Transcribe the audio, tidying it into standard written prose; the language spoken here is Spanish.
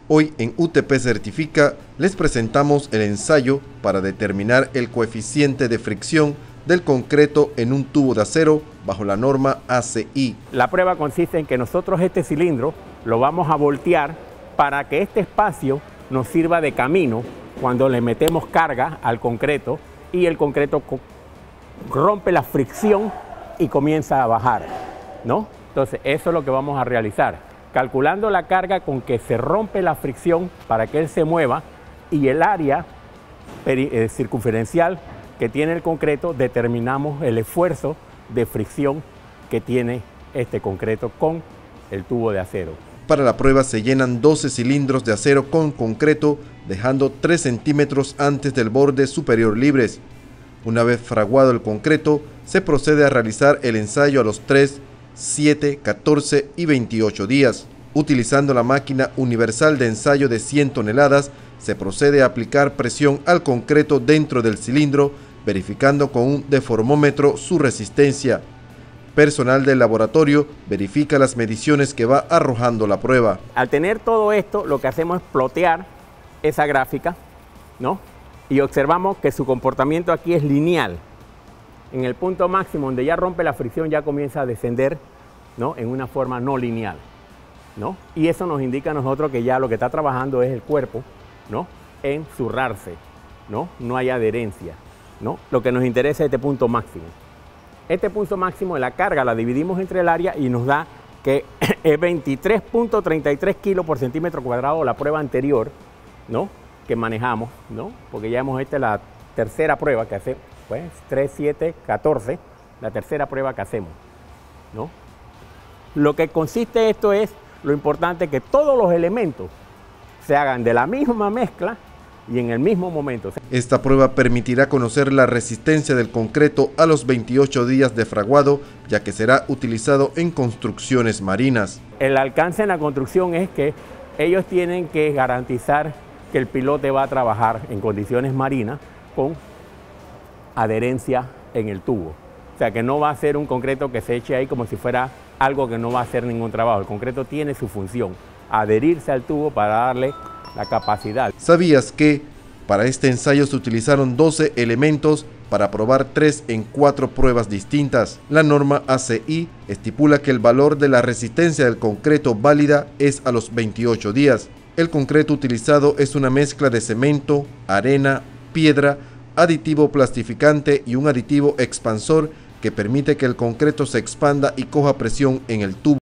Hoy en UTP Certifica les presentamos el ensayo para determinar el coeficiente de fricción del concreto en un tubo de acero bajo la norma ACI. La prueba consiste en que nosotros este cilindro lo vamos a voltear para que este espacio nos sirva de camino cuando le metemos carga al concreto y el concreto rompe la fricción y comienza a bajar, ¿no? Entonces eso es lo que vamos a realizar, calculando la carga con que se rompe la fricción para que él se mueva y el área circunferencial que tiene el concreto, determinamos el esfuerzo de fricción que tiene este concreto con el tubo de acero. Para la prueba se llenan 12 cilindros de acero con concreto, dejando 3 centímetros antes del borde superior libres. Una vez fraguado el concreto, se procede a realizar el ensayo a los 3, 7, 14 y 28 días. Utilizando la máquina universal de ensayo de 100 toneladas, se procede a aplicar presión al concreto dentro del cilindro, verificando con un deformómetro su resistencia. Personal del laboratorio verifica las mediciones que va arrojando la prueba. Al tener todo esto, lo que hacemos es plotear esa gráfica, ¿no? Y observamos que su comportamiento aquí es lineal. En el punto máximo, donde ya rompe la fricción, ya comienza a descender, ¿no? En una forma no lineal, ¿no? Y eso nos indica a nosotros que ya lo que está trabajando es el cuerpo, ¿no? En zurrarse, ¿no? No hay adherencia, ¿no? Lo que nos interesa es este punto máximo. Este punto máximo de la carga la dividimos entre el área y nos da que es 23.33 kilos por centímetro cuadrado, la prueba anterior, ¿no? Que manejamos, ¿no? Porque ya hemos hecho la tercera prueba que hacemos, pues 3, 7, 14, la tercera prueba que hacemos, ¿no? Lo que consiste esto es, lo importante que todos los elementos se hagan de la misma mezcla y en el mismo momento. Esta prueba permitirá conocer la resistencia del concreto a los 28 días de fraguado, ya que será utilizado en construcciones marinas. El alcance en la construcción es que ellos tienen que garantizar que el pilote va a trabajar en condiciones marinas con adherencia en el tubo. O sea, que no va a ser un concreto que se eche ahí como si fuera algo que no va a hacer ningún trabajo. El concreto tiene su función, adherirse al tubo para darle la capacidad. ¿Sabías que para este ensayo se utilizaron 12 elementos para probar 3 en 4 pruebas distintas? La norma ACI estipula que el valor de la resistencia del concreto válida es a los 28 días. El concreto utilizado es una mezcla de cemento, arena, piedra, aditivo plastificante y un aditivo expansor que permite que el concreto se expanda y coja presión en el tubo.